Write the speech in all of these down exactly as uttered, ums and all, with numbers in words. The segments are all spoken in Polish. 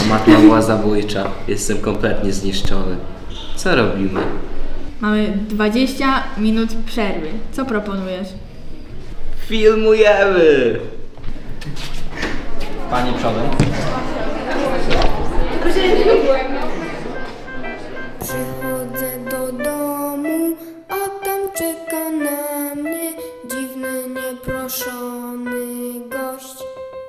matma była zabójcza. Jestem kompletnie zniszczony. Co robimy? Mamy dwadzieścia minut przerwy. Co proponujesz? Filmujemy! Pani przodem. Przychodzę do domu, a tam czeka na mnie dziwny, nieproszony gość.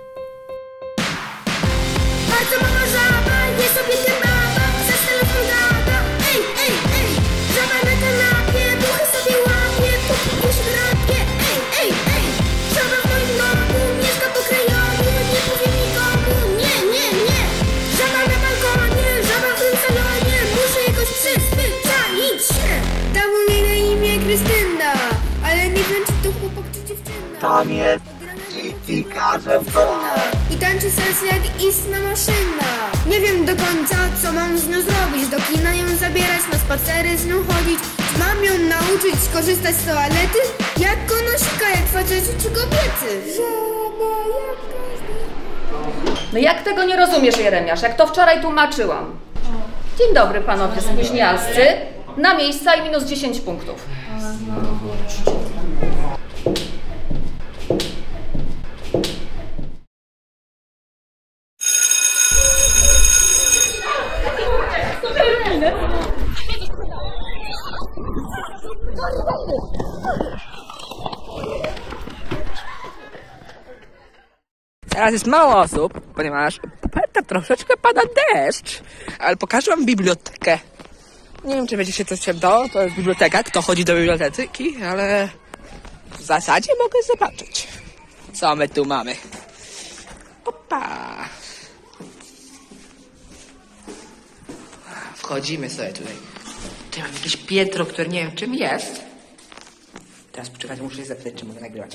Bardzo mała żaba, jest sobie baba, przez telefon gada. Ej, ej, ej, żaba na kanapie, duchy sobie łapie, póki się drapie. Ej, ej, ej, żaba w moim domu, mieszka po krajowie, nie powie nikomu. Nie, nie, nie, żaba na balkonie, żaba w tym salonie, muszę jakoś przyzwyczaić się. Dał jej na imię Krystyna, ale nie wiem, czy to chłopak, czy dziewczyna. Tam jest i każę w I tańczy sens jak istna maszyna. Nie wiem do końca, co mam z nią zrobić. Do kina ją zabierać, na spacery z nią chodzić. Czy mam ją nauczyć skorzystać z toalety? Jak ona sika, jak faceci czy kobiety? Żaba jak każdy. No jak tego nie rozumiesz, Jeremiasz, jak to wczoraj tłumaczyłam? Dzień dobry, panowie spóźnialscy. Na miejsca i minus dziesięć punktów. Teraz jest mało osób, ponieważ pada, troszeczkę pada deszcz, ale pokażę wam bibliotekę. Nie wiem, czy wiecie się coś do, to jest biblioteka, kto chodzi do biblioteki, ale w zasadzie mogę zobaczyć, co my tu mamy. Opa! Wchodzimy sobie tutaj. Tutaj mam jakieś piętro, które nie wiem czym jest. Teraz poczekajcie, muszę się zapytać, czy mogę nagrywać.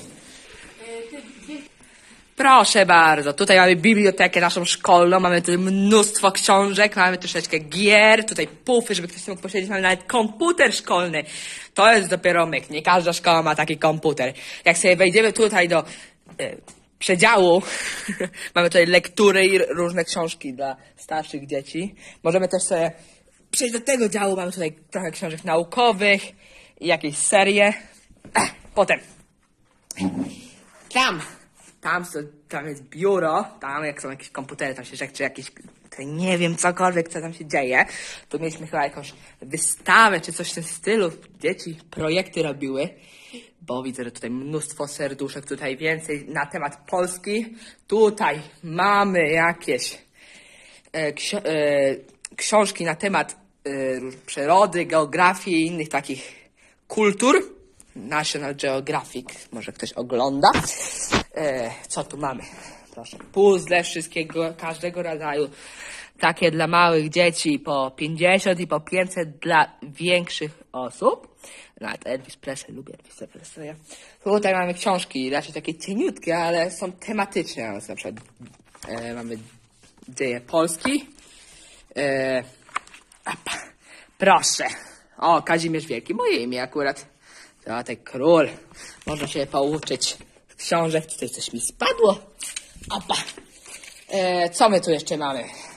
Proszę bardzo, tutaj mamy bibliotekę naszą szkolną, mamy tutaj mnóstwo książek, mamy troszeczkę gier, tutaj pufy, żeby ktoś sobie mógł posiedzieć, mamy nawet komputer szkolny. To jest dopiero myk, nie każda szkoła ma taki komputer. Jak sobie wejdziemy tutaj do e, przedziału, mamy tutaj lektury i różne książki dla starszych dzieci. Możemy też sobie przejść do tego działu, mamy tutaj trochę książek naukowych i jakieś serie. Ech, potem tam Tam, tam jest biuro, tam jak są jakieś komputery, tam się rzeczy, jakieś, nie wiem, cokolwiek, co tam się dzieje. Tu mieliśmy chyba jakąś wystawę, czy coś w tym stylu. Dzieci projekty robiły, bo widzę, że tutaj mnóstwo serduszek, tutaj więcej na temat Polski. Tutaj mamy jakieś e, ksi e, książki na temat e, przyrody, geografii i innych takich kultur. National Geographic, może ktoś ogląda. E, co tu mamy? Proszę, puzzle wszystkiego, każdego rodzaju. Takie dla małych dzieci po pięćdziesiąt i po pięćset dla większych osób. Nawet Elvis Presley, lubię Elvisa Presleya. Tutaj mamy książki, raczej takie cieniutkie, ale są tematyczne. Na przykład e, mamy dzieje Polski. E, apa, proszę. O, Kazimierz Wielki, moje imię akurat. Teatek Król. Można się pouczyć książek. Tutaj coś mi spadło. Opa. E, co my tu jeszcze mamy?